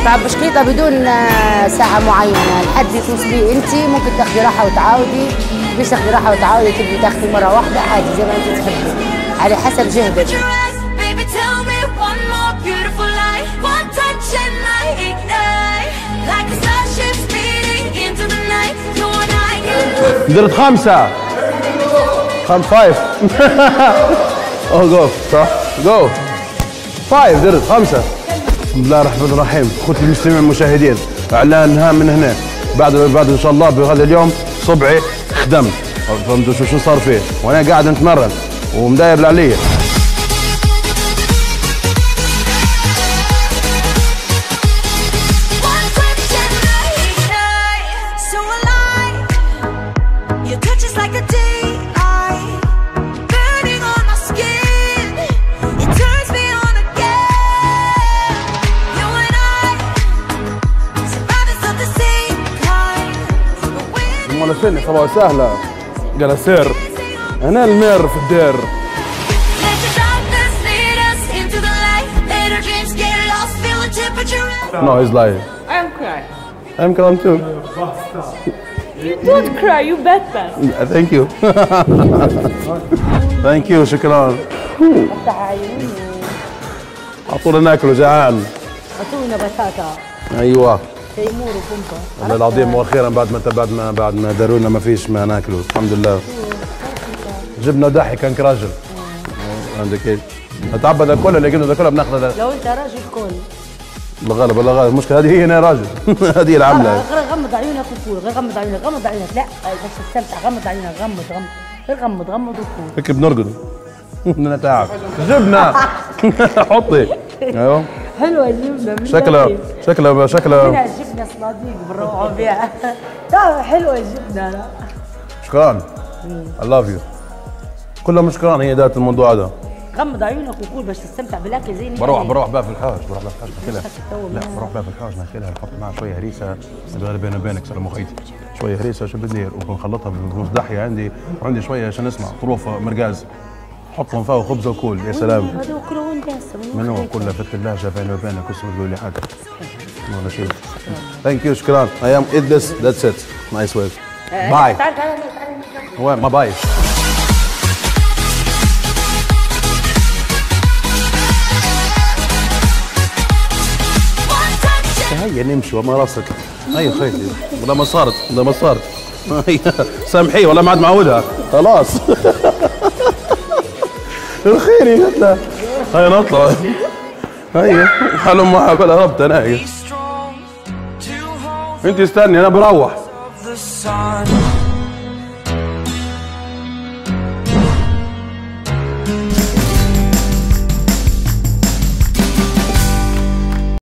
طبعا بشقيطه بدون ساعه معينه لحد توصلي انت ممكن تاخذي راحه وتعاودي، مش تاخذي راحه وتعاودي تبي تاخذي مره واحده عادي زي ما انت تحبي على حسب جهدك. درت 5 اوه جو صح جو 5 درت 5. بسم الله الرحمن الرحيم. اخوتي المستمعين المشاهدين، اعلان هام من هنا. بعد ان شاء الله بهذا اليوم صبعي خدمت، فهمتوا شو صار فيه وانا قاعد نتمرن ومداير العليه. ولا فيني خبر سهلة قال سير أنا المير في الدير. No, he's lying. I'm crying. I'm crying too. Don't cry, you better. Thank you. Thank you, شكرا. أعطونا ناكل جعان. اعطونا بطاطا. أيوه. تيمور وبومبا. والله العظيم مؤخرا بعد ما داروا لنا ما فيش ما ناكله الحمد لله. جبنا ضحي كان كراجل. عندك ايش؟ نتعبى ذا كله اللي قلنا ذا كله بناخذ. لو انت راجل كل. بالغالب المشكله هذه هي انا راجل. هذه العمله. غير غمض عيونك وقول، غير غمض عيونك، غمض عيونك، لا بس استمتع، غمض عيونك، غمض وقول. هيك بنرقد. نتعب. جبنه. حطي. ايوه. حلوه الجبنه. شكلها فيها جبنه صناديق بنروحوا فيها. طيب حلوه الجبنه. شكرا. I love you. كلهم شكرا. هي ذات الموضوع هذا. غمض عيونك وقول باش تستمتع بالاكل زي بروح بقى في الحوش ناكلها. بروح بقى في الحوش ناكلها، نحط معها شويه هريسه بيني وبينك سلام اخيتي، شويه هريسه شو بدي ونخلطها بنص ضحيه عندي، وعندي شويه عشان نسمع طروف مرقاز، حطهم فيها خبزه وكول يا سلام. هذا كله وين داسه؟ من هو كله في الثلاجه بيني وبينك كل شيء تقول لي حاجه ولا شيء. ثانك يو شكرا. I am eat this that's it nice work. باي. وين ما باي. هيا نمشي وما راسك. هيا خيتي ولا ما صارت هيا سامحيه والله ما عاد معودها خلاص. الخيري قلت لها هيا نطلع. هيا حلم معها بلا ربط انا. هيا انت استني انا بروح.